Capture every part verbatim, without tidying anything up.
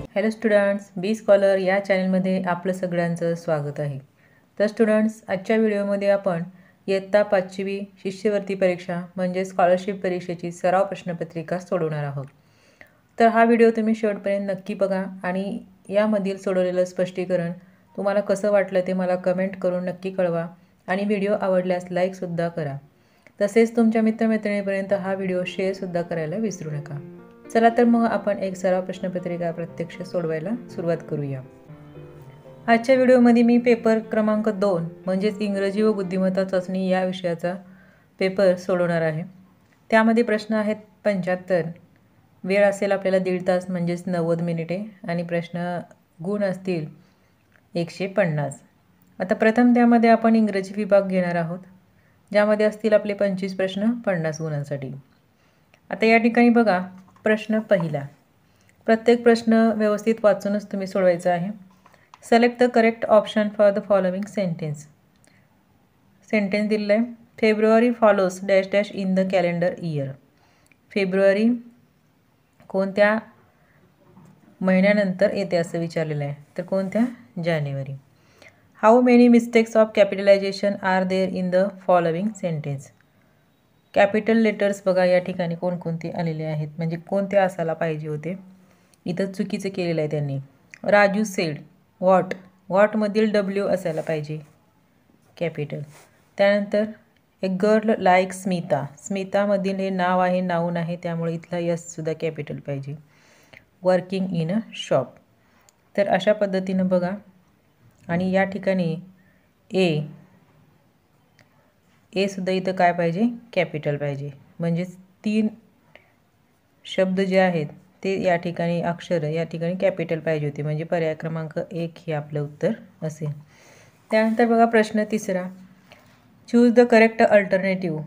Hello students, बी scholar या चॅनलमध्ये आपलं सगळ्यांचं स्वागत आहे. तर स्टुडंट्स, आजच्या व्हिडिओमध्ये आपण इयत्ता पाचवी शिष्यवृत्ती परीक्षा म्हणजे स्कॉलरशिप परीक्षेची सराव प्रश्नपत्रिका सोडवणार आहोत. तर हा व्हिडिओ तुम्ही शेवटपर्यंत नक्की बघा आणि यामधील सोडवलेलं स्पष्टीकरण तुम्हाला कसं वाटलं ते मला कमेंट करून नक्की कळवा आणि व्हिडिओ आवडल्यास लाईकसुद्धा करा. तसेच तुमच्या मित्रमैत्रिणींपर्यंत हा व्हिडिओ शेअरसुद्धा करायला विसरू नका. चला तर मग आपण एक सराव प्रश्नपत्रिका प्रत्यक्ष सोडवायला सुरुवात करूया. आजच्या व्हिडिओमध्ये मी पेपर क्रमांक दोन म्हणजेच इंग्रजी व बुद्धिमत्ता चाचणी या विषयाचा पेपर सोडवणार आहे. त्यामध्ये प्रश्न आहेत पंच्याहत्तर, वेळ असेल आपल्याला दीड तास म्हणजेच नव्वद मिनिटे आणि प्रश्न गुण असतील एकशे पन्नास. आता प्रथम त्यामध्ये आपण इंग्रजी विभाग घेणार आहोत, ज्यामध्ये असतील आपले पंचवीस प्रश्न पन्नास गुणांसाठी. आता या ठिकाणी बघा, प्रश्न पहिला. प्रत्येक प्रश्न व्यवस्थित वाचूनच तुम्ही सोडवायचा आहे. Select the correct option for the following sentence. Sentence दिलेलं आहे, February follows dash dash in the calendar year. फेब्रुवारी कोणत्या महिन्यानंतर येते असं विचारलेलं आहे, तर कोणत्या? जानेवारी. How many mistakes of capitalization are there in the following sentence. Capital letters बघा या ठिकाणी कोणकोणते आलेले आहेत, म्हणजे कोणते असायला पाहिजे होते. इथं चुकीचं केलेलं आहे त्यांनी. राजू सेड व्हॉट, व्हॉटमधील डब्ल्यू असायला पाहिजे कॅपिटल. त्यानंतर ए गर्ल लाईक स्मिता, स्मितामधील हे नाव आहे, नाऊन आहे, त्यामुळे इथला यससुद्धा कॅपिटल पाहिजे. Working in a shop. तर अशा पद्धतीनं बघा. आणि या ठिकाणी ए ए सुद्धा इथं काय पाहिजे? कॅपिटल पाहिजे. म्हणजेच तीन शब्द जे आहेत ते या ठिकाणी अक्षर या ठिकाणी कॅपिटल पाहिजे होते, म्हणजे पर्याय क्रमांक एक हे आपलं उत्तर असेल. त्यानंतर बघा प्रश्न तिसरा. Choose the correct alternative.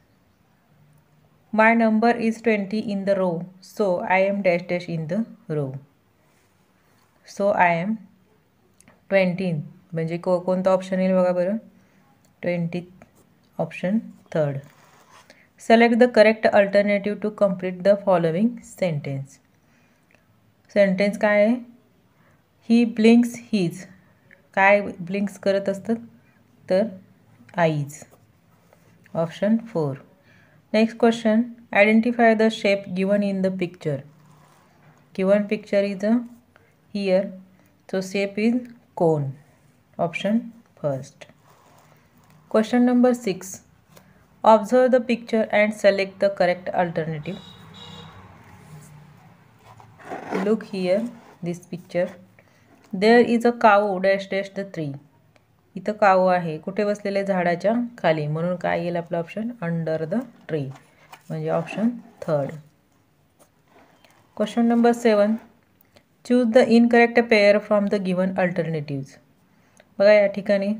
My number is twenty in the row, so I am dash dash in the row. So I am twenty म्हणजे को कोणता ऑप्शन येईल बघा बरं? Twenty option third. Select the correct alternative to complete the following sentence. Sentence काय आहे? He blinks his, काय blinks करत असतात? तर eyes. Option four. Next question. Identify the shape given in the picture. Given picture is a here, so shape is cone. Option first. Question number six. Observe the picture and select the correct alternative. Look here, this picture. There is a cow dash dash the tree. इथं काऊ आहे, कुठे बसलेले? झाडाच्या खाली, म्हणून काय येईल आपलं ऑप्शन? अंडर द ट्री, म्हणजे option third. Question number seven. Choose the incorrect pair from the given alternatives. बघा या ठिकाणी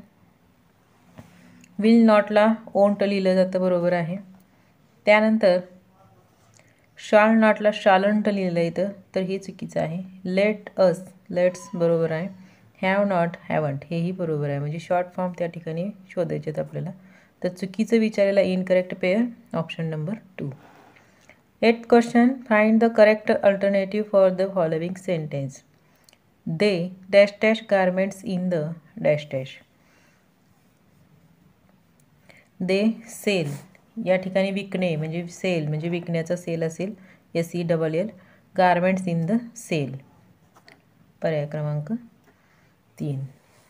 विल नॉटला ओंट लिहिलं जातं, बरोबर आहे. त्यानंतर शाल नॉटला शालंट लिहिलं इथं, तर हे चुकीचं आहे. लेट अस लेट्स बरोबर आहे. हॅव नॉट हॅवंट हेही बरोबर आहे, म्हणजे शॉर्ट फॉर्म त्या ठिकाणी शोधायचे आहेत आपल्याला. तर चुकीचं विचारलेलं incorrect pair option number two. Eight question. Find the correct alternative for the following sentence. They dash dash garments in the dash dash. They sell, या ठिकाणी विकणे म्हणजे सेल म्हणजे विकण्याचा सेल असेल, S E double L. Garments in the sell, पर्याय क्रमांक तीन.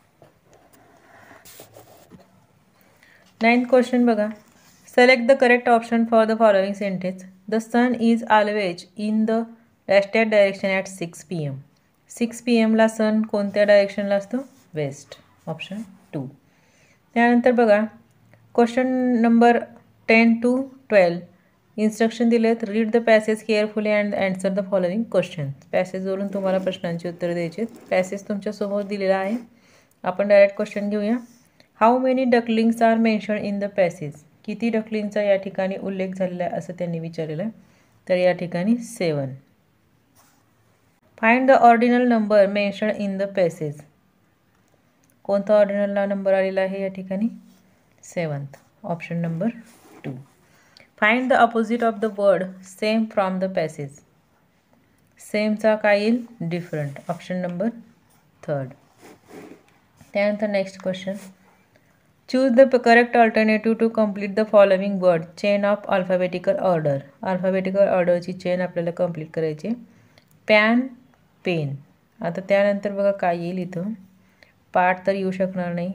नाइन्थ क्वेश्चन बघा. Select the correct option for the following sentence. The sun is always in the dash dash direction at six P M. Six P एमला sun कोणत्या डायरेक्शनला असतो? West. Option two. त्यानंतर बघा question number ten to twelve. Instruction दिलेत. Read the passage carefully and answer the following question. पॅसेजवरून तुम्हाला प्रश्नांची उत्तरं द्यायची. पॅसेज तुमच्यासमोर दिलेला आहे. आपण डायरेक्ट क्वेश्चन घेऊया. How many ducklings are mention in the passage. किती डकलिंगचा या ठिकाणी उल्लेख झालेला आहे असं त्यांनी विचारलेलं आहे, तर या ठिकाणी seven. Find the ordinal number mention in the passage. कोणता ऑर्डिनल नंबर आलेला आहे या ठिकाणी? Seventh. Option number two. Find the opposite of the word same from the passage. सेमचा काय येईल डिफरंट, ऑप्शन नंबर थर्ड. त्यानंतर next question, choose the correct alternative to complete the following word chain of alphabetical order. Alphabetical ऑर्डरची chain आपल्याला complete करायची. Pan, pen. आता त्यानंतर बघा काय येईल इथं, पाठ तर येऊ शकणार नाही,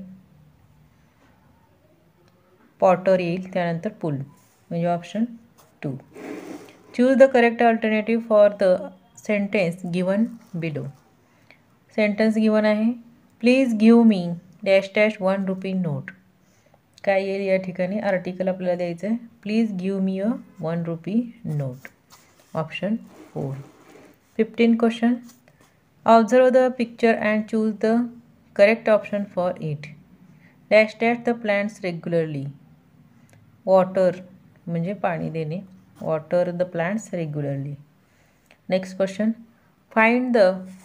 पॉटर येईल, त्यानंतर पुल म्हणजे option two. Choose the correct alternative for the sentence given below. Sentence given आहे, please give me dash dash one rupee note. काय येईल या ठिकाणी, आर्टिकल आपल्याला द्यायचं आहे, please give me a one rupee note, option four. Fifteen question, observe the picture and choose the correct option for it. Dash dash the plants regularly. Water म्हणजे पाणी देणे, water the plants regularly. Next question, find the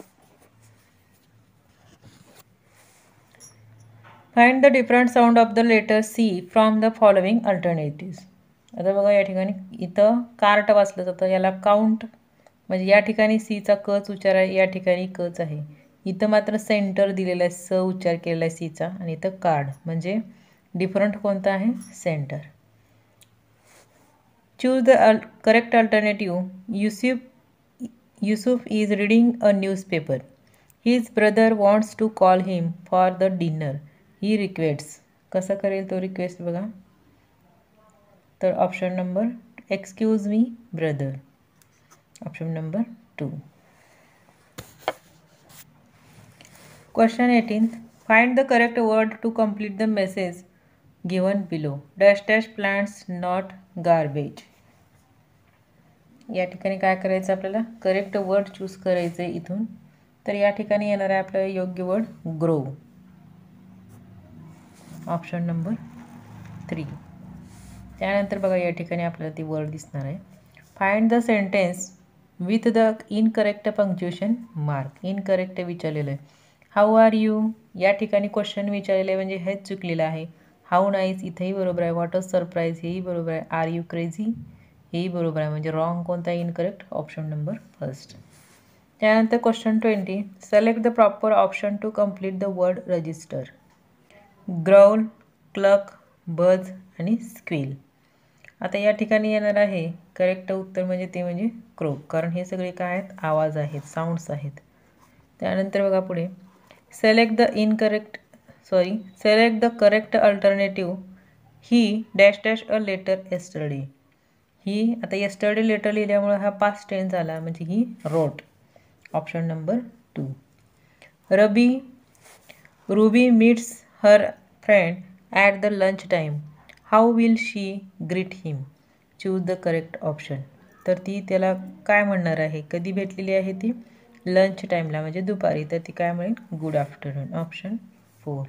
find the different sound of the letter C from the following alternatives. आता बघा या ठिकाणी इथं cart वाचलं जातं, याला काउंट म्हणजे या ठिकाणी सीचा कच उच्चार आहे, या ठिकाणी कच आहे. इथं मात्र सेंटर दिलेला आहे, स उच्चार केलेला आहे सीचा, आणि इथं कार्ड म्हणजे डिफरंट कोणता आहे, सेंटर. चूज द अल correct alternative. Yusuf Yusuf is reading a newspaper. His brother wants to call him for the dinner. He request कसं करेल तो रिक्वेस्ट बघा, तर option number excuse me brother, option number two. Question eighteen, find the correct word to complete the message given below. Dash dash plants not garbage. या ठिकाणी काय करायचं आपल्याला, करेक्ट वर्ड चूज करायचं आहे इथून. तर या ठिकाणी येणार आहे आपल्याला योग्य word grow, option number three. त्यानंतर बघा या ठिकाणी आपल्याला ती वर्ड दिसणार आहे, find the sentence with the incorrect punctuation mark. Incorrect विचारलेलं आहे. हाऊ आर यू, या ठिकाणी क्वेश्चन विचारलेलं आहे म्हणजे हेच चुकलेलं आहे. हाऊ नाईस इथेही बरोबर आहे. व्हॉट अ सरप्राईज हेही बरोबर आहे. आर यू क्रेझी हेही बरोबर आहे, म्हणजे रॉंग कोणता आहे, इनकरेक्ट, ऑप्शन नंबर फर्स्ट. त्यानंतर question twenty, select the proper option to complete the word register. Growl, cluck, buzz आणि स्क्विल. आता या ठिकाणी येणार आहे करेक्ट उत्तर म्हणजे ते म्हणजे क्रोक, कारण हे सगळे काय आहेत, आवाज आहेत, साऊंड्स आहेत. त्यानंतर बघा पुढे, select the incorrect sorry select the correct alternative. He dash dash a letter yesterday. ही आता येस्टरडे लेटर लिहिल्यामुळे हा पास्ट टेन्स झाला, म्हणजे he wrote, option number two. रबी Ruby meets her friend at the lunch time. How will she greet him. Choose the correct option. तर ती त्याला काय म्हणणार आहे, कधी भेटलेली आहे ती, लंच टाईमला म्हणजे दुपारी, तर ती काय म्हणेल, good afternoon, option four.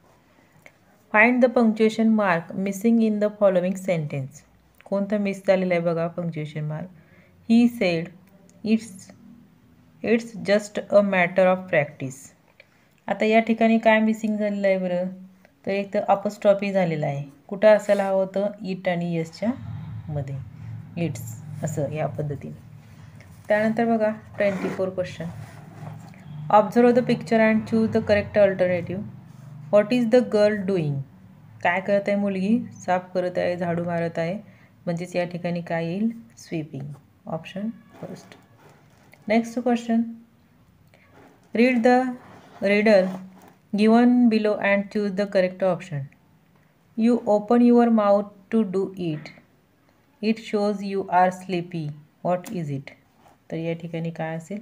Find the punctuation mark missing in the following sentence. कोणतं मिस झालेलं आहे बघा punctuation mark. He said it's it's just a matter of practice. आता या ठिकाणी काय मिसिंग झालेलं आहे बरं, तर एक तर अपस्टॉपी झालेला आहे. कुठं असायला हवं होतं, इट आणि यसच्या मध्ये, इट्स असं या पद्धतीने. त्यानंतर बघा twenty four question, observe the picture and choose the correct alternative. What is the girl doing. काय करत आहे मुलगी, साफ करत आहे, झाडू मारत आहे, म्हणजेच या ठिकाणी काय येईल, sweeping, option first. Next question, read the reader given below and choose the correct option. You open your mouth to do it. It shows you are sleepy. What is it. तर या ठिकाणी काय असेल,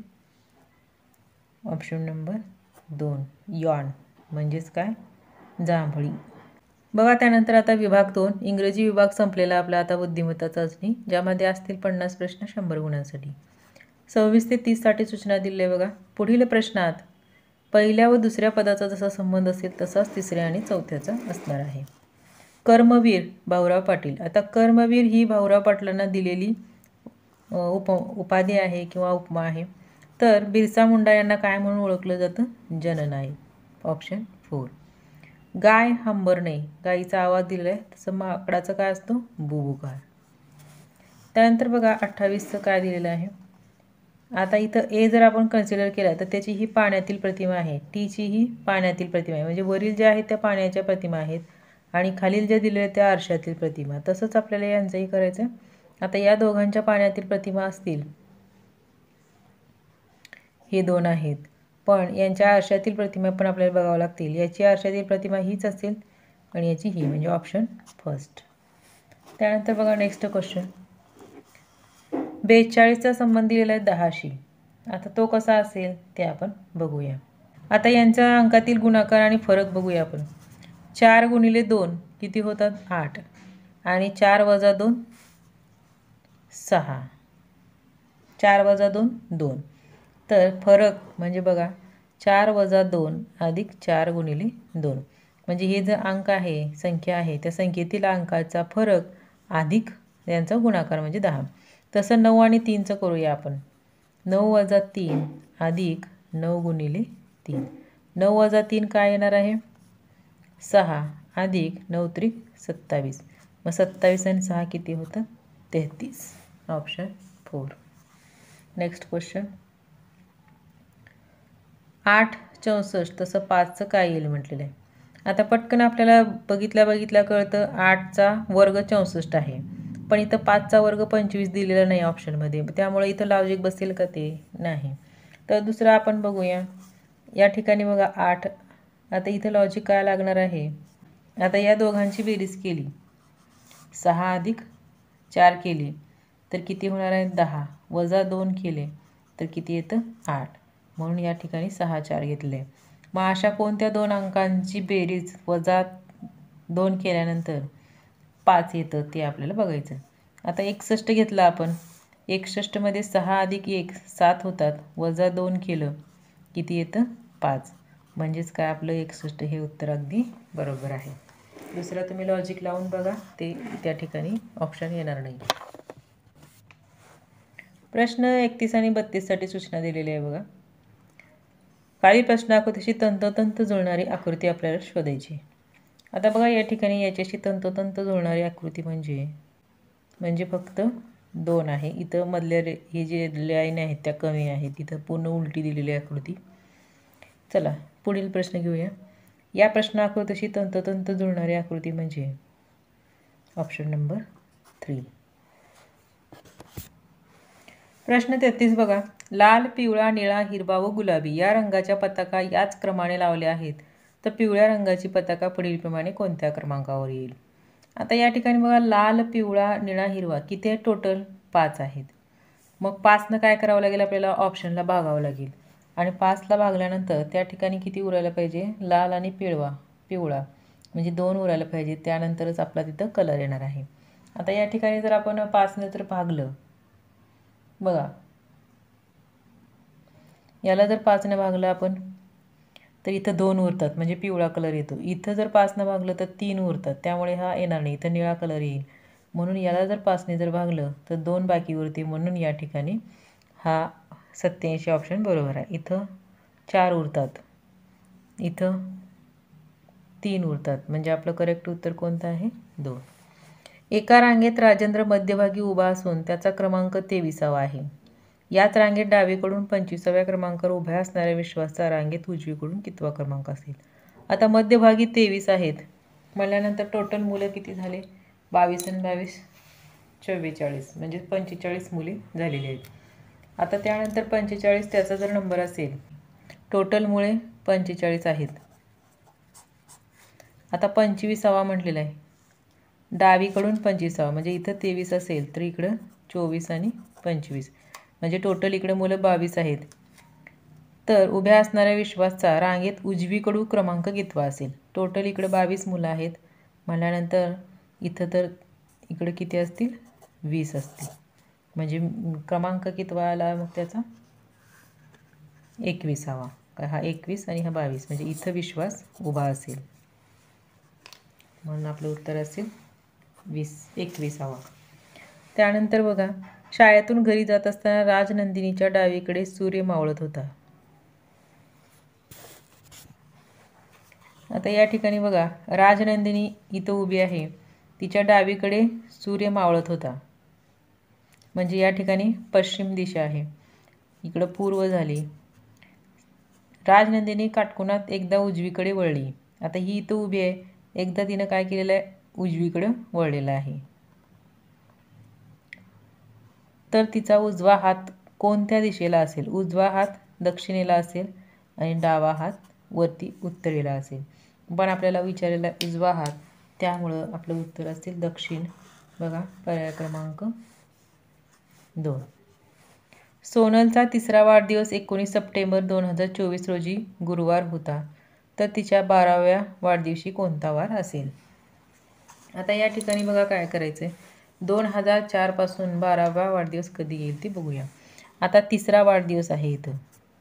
ऑप्शन नंबर दोन, Yon, म्हणजेच काय, जांभळी. बघा त्यानंतर आता विभाग दोन, इंग्रजी विभाग संपलेला आपला आता बुद्धिमत्ता चाचणी, ज्यामध्ये असतील पन्नास प्रश्न शंभर गुणांसाठी. सव्वीस ते तीससाठी सूचना दिली आहे बघा. पुढील प्रश्नात पहिल्या व दुसऱ्या पदाचा जसा संबंध असेल तसाच तिसऱ्या आणि चौथ्याचा असणार आहे. कर्मवीर भाऊराव पाटील. आता कर्मवीर ही भाऊराव पाटलांना दिलेली उप उपाधी आहे किंवा उपमा आहे. तर बिरसा मुंडा यांना काय म्हणून ओळखलं जातं, जननायक, ऑप्शन फोर. गाय हंबरणे, गाईचा आवाज दिलेला आहे, तसं माकडाचं काय असतो, बुबुकार. त्यानंतर बघा अठ्ठावीसचं काय दिलेलं आहे, आता इथं ए जर आपण कन्सिडर केला तर त्याची ही पाण्यातील प्रतिमा आहे, टीची ही पाण्यातील प्रतिमा आहे, म्हणजे वरील ज्या आहेत त्या पाण्याच्या प्रतिमा आहेत आणि खालील ज्या दिलेल्या त्या आरशातील प्रतिमा. तसंच आपल्याला यांचंही करायचं. आता या दोघांच्या पाण्यातील प्रतिमा असतील, हे दोन आहेत, पण यांच्या आरशातील प्रतिमा पण आपल्याला बघावं लागतील. याची आरशातील प्रतिमा हीच असेल आणि याची ही, म्हणजे ऑप्शन फर्स्ट. त्यानंतर बघा नेक्स्ट क्वेश्चन. बेचाळीसचा संबंध दिलेला आहे दहाशी. आता तो कसा असेल ते आपण बघूया. आता यांचा अंकातील गुणाकार आणि फरक बघूया आपण. चार गुणिले दोन किती होतात? आठ. आणि चार वजा दोन सहा. चार वजा दोन दोन. तर फरक म्हणजे बघा चार वजा दोन अधिक चार गुणिले दोन, म्हणजे हे जे अंक आहे, संख्या आहे, त्या संख्येतील अंकाचा फरक अधिक यांचा गुणाकार म्हणजे दहा. तसं नऊ आणि तीनचं करूया आपण. नऊ वजा तीन अधिक नऊ गुणिले तीन. नऊ वजा तीन काय येणार आहे? सहा अधिक नऊ त्रिक सत्तावीस. मग सत्तावीस आणि सहा किती होतं? तेहतीस. Option four. Next question. आठ चौसष्ट तसं पाचचं काय येईल म्हटलेलं आहे. आता पटकन आपल्याला बघितल्या बघितल्या कळतं आठचा वर्ग चौसष्ट आहे, पण इथं पाचचा वर्ग पंचवीस दिलेला नाही ऑप्शनमध्ये, त्यामुळे इथं लॉजिक बसेल का ते? नाही. तर दुसरं आपण बघूया. या ठिकाणी बघा आठ. आता इथं लॉजिक काय लागणार आहे? आता या दोघांची बेरीज केली, सहा अधिक चार केली तर किती होणार आहे? दहा. वजा दोन केले तर किती येतं? आठ. म्हणून या ठिकाणी सहा चार घेतले. मग अशा कोणत्या दोन अंकांची बेरीज वजा दोन केल्यानंतर पाच येतं ते आपल्याला बघायचं. आता एकसष्ट घेतलं आपण. एकसष्टमध्ये सहा अधिक एक सात होतात, वजा दोन केलं किती येतं? पाच. म्हणजेच काय आपलं एकसष्ट हे उत्तर अगदी बरोबर आहे. दुसरा तुम्ही लॉजिक लावून बघा, ते त्या ठिकाणी ऑप्शन येणार नाही. प्रश्न एकतीस आणि बत्तीससाठी सूचना दिलेली आहे बघा. खालील प्रश्न आकृतीशी तंतोतंत जुळणारी आकृती आपल्याला शोधायची. आता बघा या ठिकाणी याच्याशी तंतोतंत जुळणारी आकृती म्हणजे म्हणजे फक्त दोन आहे. इथं मधल्या रे हे जे लाईन आहेत त्या कमी आहेत, इथं पूर्ण उलटी दिलेली आकृती. चला पुढील प्रश्न घेऊया. या प्रश्न आकृतीशी तंतोतंत जुळणारी आकृती म्हणजे ऑप्शन नंबर थ्री. प्रश्न तेहतीस बघा. लाल, पिवळा, निळा, हिरवा व गुलाबी या रंगाच्या पताका याच क्रमाने लावल्या आहेत, तर पिवळ्या रंगाची पताका पुढीलप्रमाणे कोणत्या क्रमांकावर येईल? आता या ठिकाणी बघा लाल, पिवळा, निळा, हिरवा किती आहेत? टोटल पाच आहेत. मग पाचनं काय करावं लागेल? आपल्याला ऑप्शनला भागावं लागेल आणि पाचला भागल्यानंतर त्या ठिकाणी किती उरायला पाहिजे? लाल आणि पिवळा पिवळा म्हणजे दोन उरायला पाहिजे, त्यानंतरच आपला तिथं कलर येणार आहे. आता या ठिकाणी जर आपण पाचने जर भागलं बघा, याला जर पाचने भागलं आपण तर इथं दोन उरतात म्हणजे पिवळा कलर येतो. इथं जर पाचने भागलं तर तीन उरतात, त्यामुळे हा येणार नाही, इथं निळा कलर येईल. म्हणून याला जर पाचने जर भागलं तर दोन बाकी उरते, म्हणून या ठिकाणी हा सत्याऐंशी ऑप्शन बरोबर आहे. इथं चार उरतात, इथं तीन उरतात, म्हणजे आपलं करेक्ट उत्तर कोणतं आहे? दोन. एका रांगेत राजेंद्र मध्यभागी उभा असून त्याचा क्रमांक तेविसावा आहे. याच रांगेत डावीकडून पंचवीसाव्या क्रमांकावर उभ्या असणाऱ्या विश्वासचा रांगेत उजवीकडून कितवा क्रमांक असेल? आता मध्यभागी तेवीस आहेत म्हटल्यानंतर टोटल मुलं किती झाले? बावीस आणि बावीस चव्वेचाळीस, म्हणजे पंचेचाळीस मुले झालेली आहेत. आता त्यानंतर पंचेचाळीस त्याचा जर नंबर असेल, टोटल मुळे पंचेचाळीस आहेत. आता पंचवीसावा म्हटलेला आहे, डावीकडून पंचवीसावा, म्हणजे इथं तेवीस असेल तर इकडं चोवीस आणि पंचवीस, म्हणजे टोटल इकडे मुलं बावीस आहेत. तर उभ्या असणाऱ्या विश्वासचा रांगेत उजवीकडून क्रमांक कितवा असेल? टोटल इकडे बावीस मुलं आहेत म्हटल्यानंतर इथं तर इकडे किती असतील? वीस असतील, म्हणजे क्रमांक कितवा आला मग त्याचा? एकविसावा. हा एकवीस आणि हा बावीस, म्हणजे इथं विश्वास उभा असेल, म्हणून आपलं उत्तर असेल वीस एकविसावा. त्यानंतर बघा, शाळेतून घरी जात असताना राजनंदिनीच्या डावीकडे सूर्य मावळत होता. आता या ठिकाणी बघा राजनंदिनी इथं उभी आहे, तिच्या डावीकडे सूर्य मावळत होता, म्हणजे या ठिकाणी पश्चिम दिशा आहे. इकडं पूर्व झाली. राजनंदिनी काटकोनात एकदा उजवीकडे वळली. आता ही इथं उभी आहे, एकदा तिनं काय केलेलं आहे, उजवीकडे वळलेला आहे. तर तिचा उजवा हात कोणत्या दिशेला असेल? उजवा हात दक्षिणेला असेल आणि डावा हात वरती उत्तरेला असेल. पण आपल्याला विचारलेला उजवा हात, त्यामुळं आपलं उत्तर असेल दक्षिण. बघा पर्याय क्रमांक दोन. सोनलचा तिसरा वाढदिवस एकोणीस सप्टेंबर दोन हजार चोवीस रोजी गुरुवार होता. तर तिच्या बाराव्या वाढदिवशी कोणता वार असेल? आता या ठिकाणी बघा काय करायचं आहे, दोन हजार चारपासून बारावा वाढदिवस कधी येईल ते बघूया. आता तिसरा वाढदिवस आहे इथं,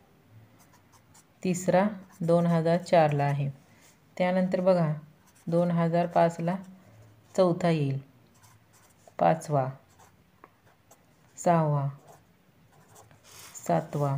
तिसरा दोन हजार चारला आहे. त्यानंतर बघा दोन हजार पाचला चौथा येईल, पाचवा, सहावा, सातवा.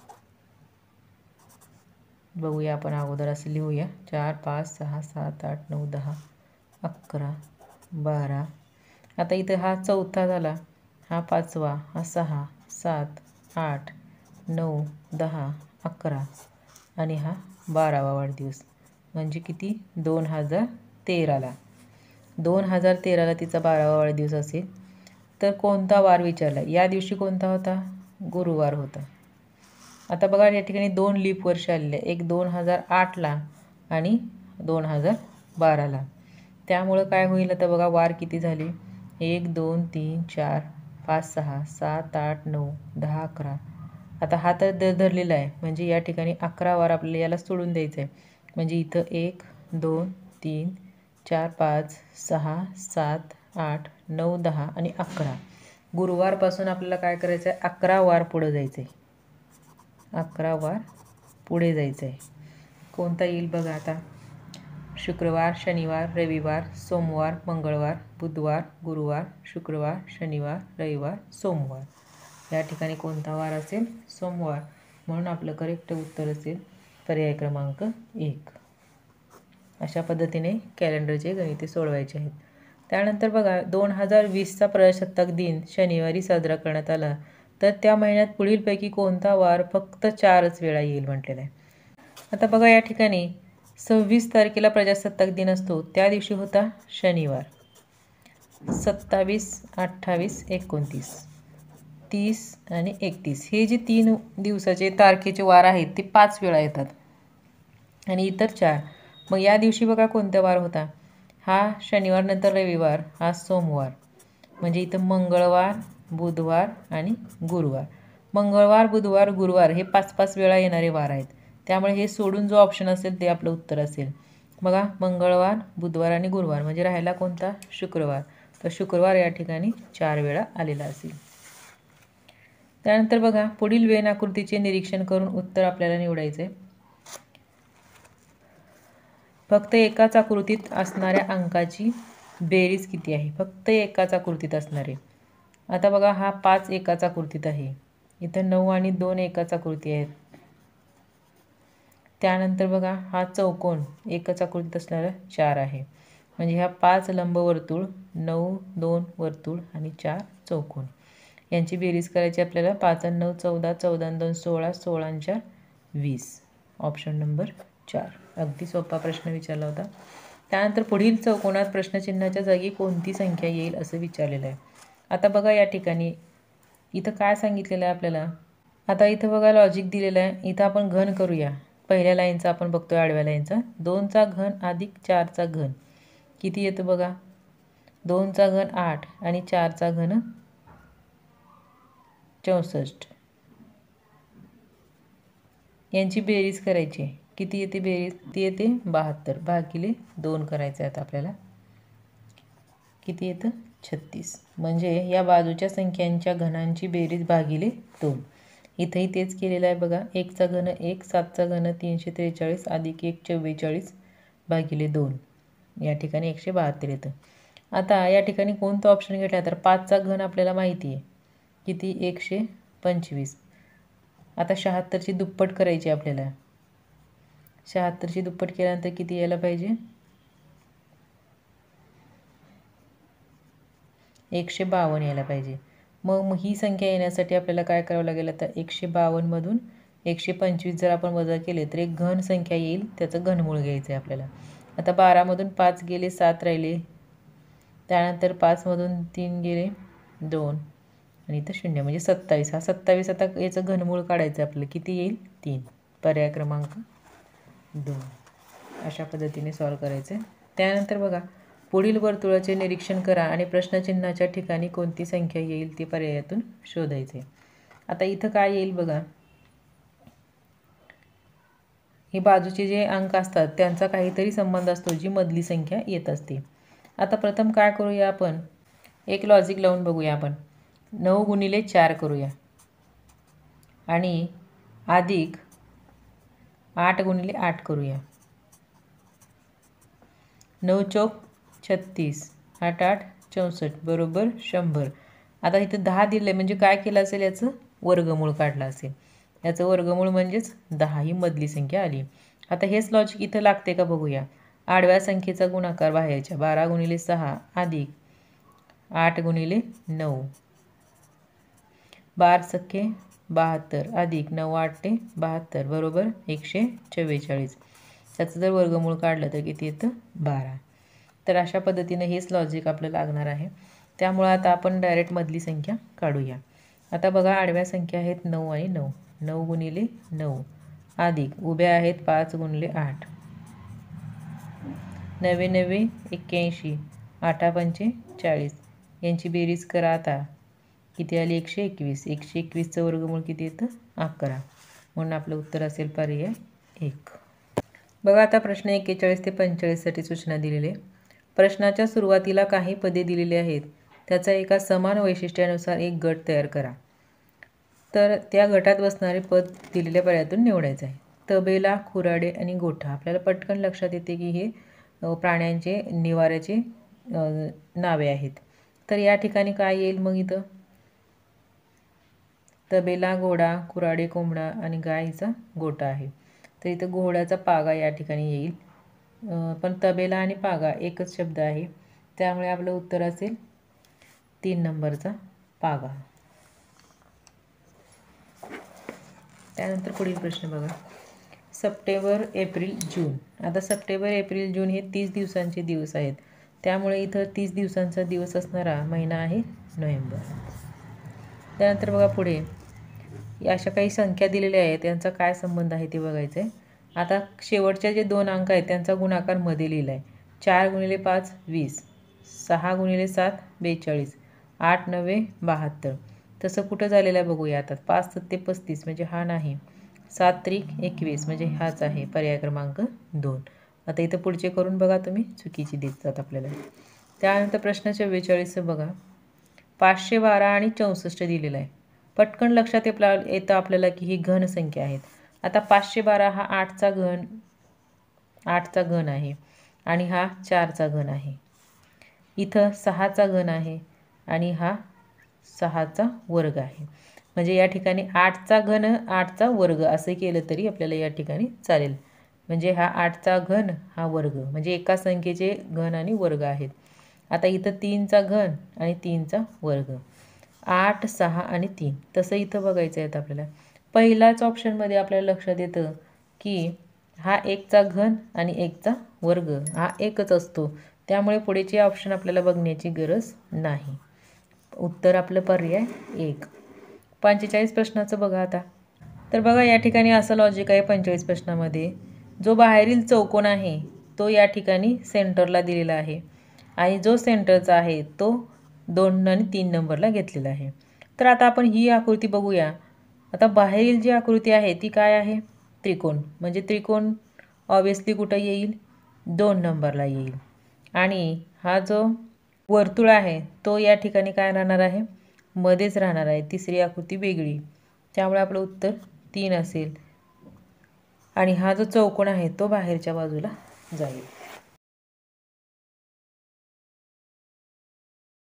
बघूया आपण अगोदर असं लिहूया, चार पाच सहा सात आठ नऊ दहा अकरा बारा. आता इथं हा चौथा झाला, हा पाचवा, हा सहा सात आठ नऊ दहा अकरा आणि हा बारावा वाढदिवस. म्हणजे किती? दोन हजार तेराला. दोन हजार तेराला तिचा बारावा वाढदिवस असेल. तर कोणता वार विचारला, या दिवशी कोणता होता? गुरुवार होता. आता बघा या ठिकाणी दोन लीप वर्ष आलेले, एक दोन हजार आठला आणि दोन हजार बाराला. त्यामुळं काय होईल आता बघा, वार किती झाले, एक दोन तीन चार पाच सहा सात आठ नऊ दहा अकरा. आता हा तर दर धरलेला आहे, म्हणजे या ठिकाणी अकरा वार आपल्याला याला सोडून द्यायचं आहे. म्हणजे इथं एक दोन तीन चार पाच सहा सात आठ नऊ दहा आणि अकरा. गुरुवारपासून आपल्याला काय करायचं आहे, अकरा वार पुढं जायचं आहे, अकरा वार पुढे जायचं आहे. कोणता येईल बघा आता, शुक्रवार, शनिवार, रविवार, सोमवार, मंगळवार, बुधवार, गुरुवार, शुक्रवार, शनिवार, रविवार, सोमवार. या ठिकाणी कोणता वार असेल? सोमवार. म्हणून आपलं करेक्ट उत्तर असेल पर्याय क्रमांक एक. अशा पद्धतीने कॅलेंडरचे गणिते सोडवायचे आहेत. त्यानंतर बघा दोन हजार वीसचा प्रजासत्ताक दिन शनिवारी साजरा करण्यात आला. तर त्या महिन्यात पुढीलपैकी कोणता वार फक्त चारच वेळा येईल म्हटलेला आहे. आता बघा या ठिकाणी सव्वीस तारखेला प्रजासत्ताक दिन असतो, त्या दिवशी होता शनिवार. सत्तावीस, अठ्ठावीस, एकोणतीस, तीस आणि एकतीस हे जे तीन दिवसाचे तारखेचे वार आहेत ते पाच वेळा येतात आणि इतर चार. मग या दिवशी बघा कोणता वार होता, हा शनिवार नंतर रविवार, हा सोमवार. म्हणजे इथं मंगळवार, बुधवार आणि गुरुवार. मंगळवार, बुधवार, गुरुवार हे पाच पाच वेळा येणारे वार आहेत. त्यामुळे हे सोडून जो ऑप्शन असेल ते आपलं उत्तर असेल. बघा मंगळवार, बुधवार आणि गुरुवार, म्हणजे राहिला कोणता? शुक्रवार. तर शुक्रवार या ठिकाणी चार वेळा आलेला असेल. त्यानंतर बघा पुढील वेन आकृतीचे निरीक्षण करून उत्तर आपल्याला निवडायचे. फक्त एकाच आकृतीत असणाऱ्या अंकाची बेरीज किती आहे? फक्त एकाच आकृतीत असणारे. आता बघा हा पाच एकाच आकृतीत आहे, इथं नऊ आणि दोन एकाच आकृती आहेत. त्यानंतर बघा हा चौकोन एकच आकृतीत असणारा चार आहे. म्हणजे ह्या पाच लंबवर्तुळ, नऊ दोन वर्तुळ आणि चार चौकोन यांची बेरीज करायची आपल्याला. पाच आणि नऊ चौदा, चौदा आणि दोन सोळा, सोळा आणि चार वीस. ऑप्शन नंबर चार. अगदी सोपा प्रश्न विचारला होता. त्यानंतर पुढील चौकोनात प्रश्नचिन्हाच्या जागी कोणती संख्या येईल असं विचारलेलं आहे. आता बघा या ठिकाणी इथं काय सांगितलेलं आहे आपल्याला. आता इथं बघा लॉजिक दिलेलं आहे. इथं आपण घन करूया. पहिल्या लाईनचा आपण बघतोय आडव्या लाईनचा. दोनचा घन अधिक चारचा घन किती येतं बघा. दोनचा घन आठ आणि चारचा घन चौसष्ट. यांची बेरीज करायची. किती येते बेरीज? ती येते बहात्तर. भागिले दोन करायचं आहे आता आपल्याला. किती येतं? छत्तीस. म्हणजे या बाजूच्या संख्यांच्या घनांची बेरीज भागिले दोन. इथंही तेच केलेलं आहे बघा. एकचा घन एक, सातचा घन तीनशे त्रेचाळीस अधिक एक चव्वेचाळीस भागिले दोन. या ठिकाणी एकशे बहात्तर येतं. आता या ठिकाणी कोणतं ऑप्शन घेतला तर पाचचा घन आपल्याला माहिती आहे किती, एकशे पंचवीस. आता शहात्तरची दुप्पट करायची आपल्याला. शहात्तरची दुप्पट केल्यानंतर किती यायला पाहिजे? एकशे बावन्न यायला पाहिजे. मग मग ही संख्या येण्यासाठी आपल्याला काय करावं लागेल, आता एकशे बावन्नमधून एकशे पंचवीस जर आपण वजा केले तर एक घन संख्या येईल, त्याचं घनमूळ घ्यायचं आहे आपल्याला. आता बारामधून पाच गेले, सात राहिले, त्यानंतर पाचमधून तीन गेले, दोन, आणि इथं शून्य म्हणजे सत्तावीस. हा सत्तावीस आता याचं घनमूळ काढायचं आहे आपल्याला. किती येईल, तीन. पर्याय क्रमांक दोन. अशा पद्धतीने सॉल्व करायचं आहे. त्यानंतर बघा, पुढील वर्तुळाचे निरीक्षण करा आणि प्रश्नचिन्हाच्या ठिकाणी कोणती संख्या येईल ते पर्यायातून शोधायचे. आता इथं काय येईल बघा, हे बाजूचे जे अंक असतात त्यांचा काहीतरी संबंध असतो, जी मधली संख्या येत असते. आता प्रथम काय करूया, आपण एक लॉजिक लावून बघूया. आपण नऊ गुणिले चार करूया आणि अधिक आठ गुणिले आठ करूया. नऊ चौक छत्तीस, आठ आठ चौसष्ट, बरोबर शंभर. आता इथं दहा दिले म्हणजे काय केलं असेल, याचं वर्गमूळ काढलं असेल. याचं वर्गमूळ म्हणजेच दहा ही मधली संख्या आली. आता हेच लॉजिक इथं लागते का बघूया. आडव्या संख्येचा गुणाकार बाहेरच्या, बारा गुणिले सहा अधिक आठ गुणिले नऊ, बार सख्खे बहात्तर अधिक नऊ आठे बहात्तर, बरोबर एकशे चव्वेचाळीस. त्याचं जर वर्गमूळ काढलं तर किती येतं, बारा. तर अशा पद्धतीने हेच लॉजिक आपलं लागणार आहे. त्यामुळं आता आपण डायरेक्ट मधली संख्या काढूया. आता बघा, आडव्या संख्या आहेत नऊ आणि नऊ, नऊ गुणिले नऊ अधिक उभ्या आहेत पाच गुणिले आठ, नव्वे नव्वे एक्क्याऐंशी, आठा पंचे चाळीस, यांची बेरीज करा. आता किती आली, एकशे एकवीस. एकशे एकवीसचं वर्गमूळ किती येतं, अकरा. म्हणून आपलं उत्तर असेल पर्याय एक. बघा, आता प्रश्न एक्केचाळीस ते पंचेचाळीससाठी सूचना दिलेली आहे. प्रश्नाच्या सुरुवातीला काही पदे दिलेली आहेत, त्याचा एका समान वैशिष्ट्यानुसार एक गट तयार करा. तर त्या गटात बसणारे पद दिलेल्या पर्यायातून निवडायचं आहे. तबेला, खुराडे आणि गोठा. आपल्याला पटकन लक्षात येते की हे प्राण्यांचे निवाऱ्याचे नावे आहेत. तर या ठिकाणी काय येईल मग, इथं तबेला, घोडा, खुराडे, कोंबडा आणि गायीचा गोठा आहे. तर इथं घोड्याचा पागा या ठिकाणी येईल, पण तबेला आणि पागा एकच शब्द आहे, त्यामुळे आपलं उत्तर असेल तीन नंबरचा पागा. त्यानंतर पुढील प्रश्न बघा, सप्टेंबर, एप्रिल, जून. आता सप्टेंबर, एप्रिल, जून हे तीस दिवसांचे दिवस आहेत, त्यामुळे इथं तीस दिवसांचा दिवस असणारा महिना आहे नोव्हेंबर. त्यानंतर बघा, पुढे अशा काही संख्या दिलेल्या आहेत, त्यांचा काय संबंध आहे ते बघायचं आहे. आता शेवटच्या जे दोन अंक आहेत त्यांचा गुणाकार मध्ये लिहिला आहे. चार गुणिले पाच वीस, सहा गुणिले सात बेचाळीस, आठ नव्वे बहात्तर. तसं कुठं झालेलं आहे बघूया. आता पाच सत्ते पस्तीस म्हणजे हा नाही, सात त्रिक एकवीस म्हणजे हाच आहे, पर्याय क्रमांक दोन. आता इथं पुढचे करून बघा तुम्ही, चुकीची दिसतात आपल्याला. त्यानंतर प्रश्न चव्वेचाळीसचं बघा, पाचशे बारा आणि चौसष्ट दिलेला आहे. पटकन लक्षात येतं आपल्याला की ही घन संख्या आहेत. आता पाचशे बारा हा आठचा घन आठचा घन आहे आणि हा चारचा घन आहे. इथं सहाचा घन आहे आणि हा सहाचा वर्ग आहे. म्हणजे या ठिकाणी आठचा घन आठचा वर्ग असं केलं तरी आपल्याला या ठिकाणी चालेल. म्हणजे हा आठचा घन हा वर्ग, म्हणजे एका संख्येचे घन आणि वर्ग आहेत. आता इथं तीनचा घन आणि तीनचा वर्ग, आठ, सहा आणि तीन. तसं इथं बघायचं आहे आपल्याला. पहिल्याच ऑप्शनमध्ये आपल्याला लक्षात येतं की हा एकचा घन आणि एकचा वर्ग हा एकच असतो, त्यामुळे पुढेचे ऑप्शन आपल्याला बघण्याची गरज नाही. उत्तर आपलं पर्याय एक. पंचेचाळीस प्रश्नाचं बघा. आता तर बघा, या ठिकाणी असं लॉजिक आहे पंचेचाळीस प्रश्नामध्ये, जो बाहेरील चौकोन आहे तो या ठिकाणी सेंटरला दिलेला आहे आणि जो सेंटरचा आहे तो दोन आणि तीन नंबरला घेतलेला आहे. तर आता आपण ही आकृती बघूया. आता बाहेरील जी आकृती आहे ती काय आहे, त्रिकोण. म्हणजे त्रिकोण ऑब्वियसली कुठं येईल, दोन नंबरला येईल. आणि हा जो वर्तुळ आहे तो या ठिकाणी काय राहणार आहे, मध्येच राहणार आहे. तिसरी आकृती वेगळी, त्यामुळे आपलं उत्तर तीन असेल. आणि हा जो चौकोन आहे तो बाहेरच्या बाजूला जाईल.